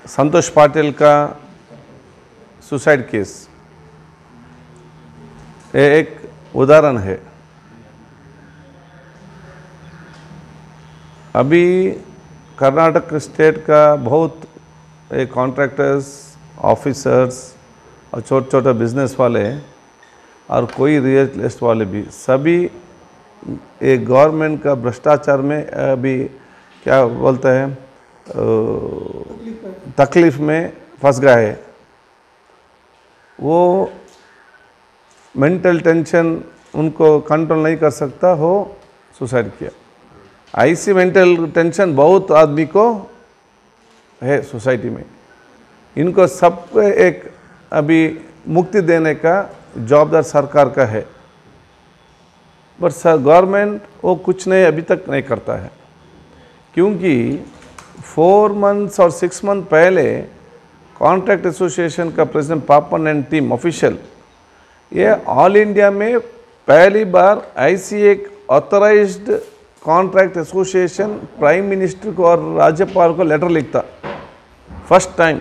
संतोष पाटिल का suicide case ये एक उदाहरण है। अभी कर्नाटक स्टेट का बहुत कॉन्ट्रैक्टर्स, ऑफिसर्स और छोटे छोटे बिजनेस वाले और कोई रियल एस्टेट वाले भी सभी एक गवर्नमेंट का भ्रष्टाचार में अभी क्या बोलते हैं तकलीफ में फंस गए। वो मेंटल टेंशन उनको कंट्रोल नहीं कर सकता हो सुसाइड किया। ऐसी मेंटल टेंशन बहुत आदमी को है सोसाइटी में। इनको सबको एक अभी मुक्ति देने का जवाबदार सरकार का है, पर गवर्नमेंट वो कुछ नहीं अभी तक नहीं करता है। क्योंकि 4 months और 6 months पहले कॉन्ट्रैक्ट एसोसिएशन का president Papan and team official ये ऑल इंडिया में पहली बार ऐसी एक authorised contract association prime minister को और राज्यपाल को लेटर लिखता। फर्स्ट टाइम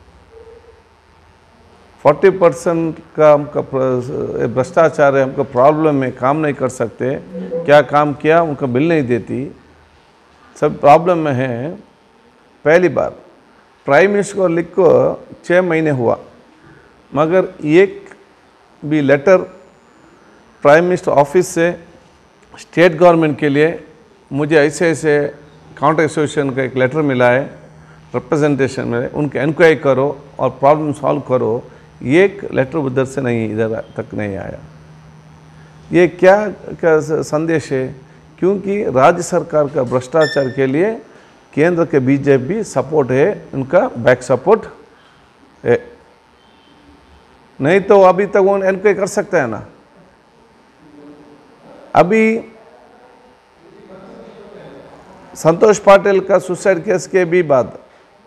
40% का हमका भ्रष्टाचार है, हमको प्रॉब्लम है, काम नहीं कर सकते, क्या काम किया उनको बिल नहीं देती, सब प्रॉब्लम में है। पहली बार प्राइम मिनिस्टर को लिख को 6 महीने हुआ, मगर एक भी लेटर प्राइम मिनिस्टर ऑफिस से स्टेट गवर्नमेंट के लिए मुझे ऐसे ऐसे कॉन्ट्रैक्ट एसोसिएशन का एक लेटर मिला है, रिप्रेजेंटेशन में उनके इंक्वायरी करो और प्रॉब्लम सॉल्व करो, एक लेटर उधर से नहीं इधर तक नहीं आया। ये क्या संदेश है? क्योंकि राज्य सरकार का भ्रष्टाचार के लिए केंद्र के बीजेपी सपोर्ट है, उनका बैक सपोर्ट है। नहीं तो अभी तक वो इनक्वायरी कर सकता है ना। अभी संतोष पाटिल का सुसाइड केस के भी बाद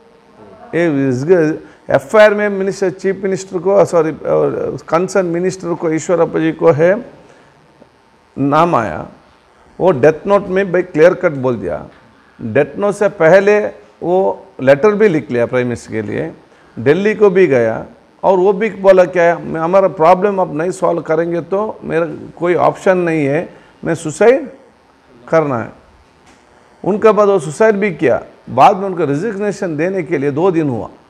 एफआईआर में मिनिस्टर, चीफ मिनिस्टर को सॉरी कंसर्न मिनिस्टर को ईश्वरप्पा जी को है नाम आया। वो डेथ नोट में भाई क्लियर कट बोल दिया। डेथ नोट से पहले वो लेटर भी लिख लिया प्राइम मिनिस्टर के लिए, दिल्ली को भी गया और वो भी बोला क्या है हमारा प्रॉब्लम अब नहीं सॉल्व करेंगे तो मेरा कोई ऑप्शन नहीं है, मैं सुसाइड करना है। उनके बाद वो सुसाइड भी किया। बाद में उनको रिजिग्नेशन देने के लिए 2 दिन हुआ।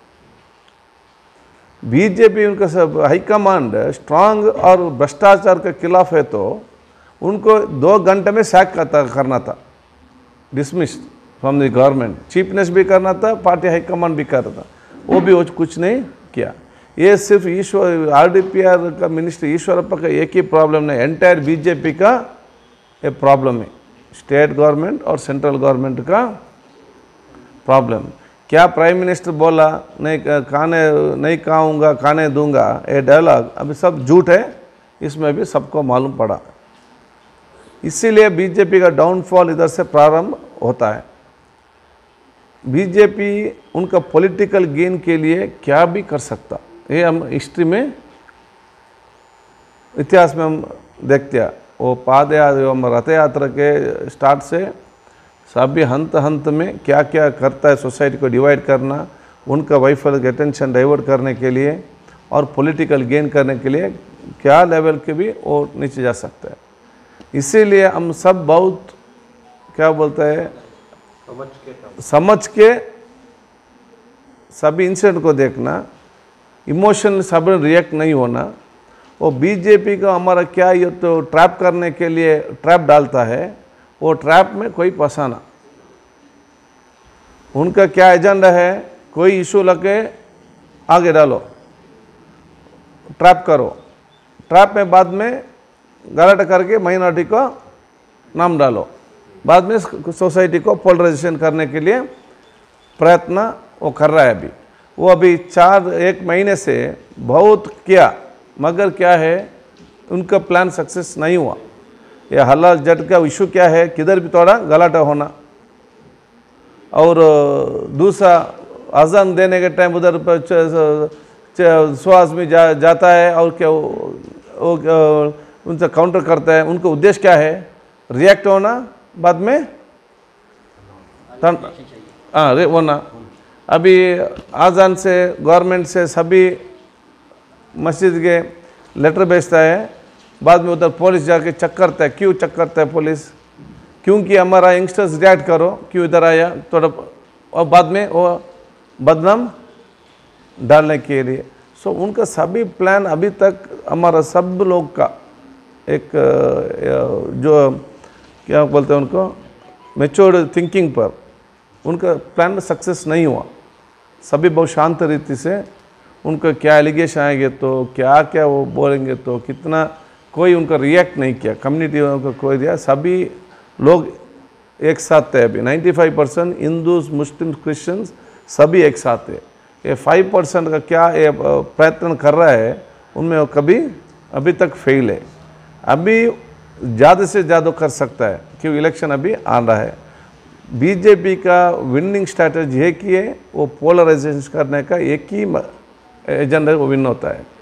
बीजेपी उनका सब हाईकमांड स्ट्रांग और भ्रष्टाचार के खिलाफ है तो उनको 2 घंटे में सैक करना था, dismissed from the government. Chief minister भी करना था, पार्टी हाईकमांड भी करना था, वो भी कुछ नहीं किया। ये सिर्फ आरडीपीआर का मिनिस्टर ईश्वरप्पा का एक ही प्रॉब्लम नहीं, एंटायर बीजेपी का ये प्रॉब्लम है। स्टेट गवर्नमेंट और सेंट्रल गवर्नमेंट का प्रॉब्लम। क्या प्राइम मिनिस्टर बोला नहीं खाने नहीं खाऊंगा खाने दूंगा, ये डायलॉग अभी सब झूठ है, इसमें भी सबको मालूम पड़ा। इसीलिए बीजेपी का डाउनफॉल इधर से प्रारंभ होता है। बीजेपी उनका पॉलिटिकल गेन के लिए क्या भी कर सकता, ये हम हिस्ट्री में इतिहास में हम देखते हैं। वो रथ यात्रा के स्टार्ट से सभी हंत में क्या क्या करता है, सोसाइटी को डिवाइड करना, उनका वैफल्य के अटेंशन डाइवर्ट करने के लिए और पॉलिटिकल गेन करने के लिए क्या लेवल के भी वो नीचे जा सकता है। इसीलिए हम सब बहुत क्या बोलते हैं समझ के सभी इंसिडेंट को देखना, इमोशनल सब रिएक्ट नहीं होना। वो बीजेपी का हमारा क्या ये तो ट्रैप करने के लिए ट्रैप डालता है, वो ट्रैप में कोई फंसाना। उनका क्या एजेंडा है, कोई इशू लगे आगे डालो, ट्रैप करो, ट्रैप में बाद में गलत करके माइनॉरिटी को नाम डालो, बाद में सोसाइटी को पोलराइजेशन करने के लिए प्रयत्न वो कर रहा है। अभी वो अभी 1 महीने से बहुत किया, मगर क्या है उनका प्लान सक्सेस नहीं हुआ। ये हलाल जट का इशू क्या है, किधर भी थोड़ा गलत होना। और दूसरा अजान देने के टाइम उधर श्वास में जाता है और क्या वो उनसे काउंटर करता है। उनका उद्देश्य क्या है, रिएक्ट होना, बाद में होना। अभी आज़ान से गवर्नमेंट से सभी मस्जिद के लेटर भेजता है, बाद में उधर पुलिस जाके चेक करता है। क्यों चेक करता है पुलिस? क्योंकि हमारा यंगस्टर्स रिएक्ट करो, क्यों इधर आया थोड़ा, और बाद में वो बदनाम डालने के लिए। सो उनका सभी प्लान अभी तक हमारा सब लोग का एक जो क्या बोलते हैं उनको, मैच्योर्ड थिंकिंग पर उनका प्लान सक्सेस नहीं हुआ। सभी बहुत शांत रीति से, उनका क्या एलिगेशन आएंगे तो क्या क्या वो बोलेंगे तो कितना, कोई उनका रिएक्ट नहीं किया। कम्युनिटी का कोई दिया, सभी लोग एक साथ थे। अभी 95% हिंदूज, मुस्लिम, क्रिश्चियंस सभी एक साथ है। ये 5% का क्या ये प्रयत्न कर रहा है, उनमें वो कभी अभी तक फेल है। अभी ज़्यादा से ज़्यादा कर सकता है क्योंकि इलेक्शन अभी आ रहा है। बीजेपी का विनिंग स्ट्रैटेजी है कि वो पोलराइजेशन करने का एक ही एजेंडा वो विन होता है।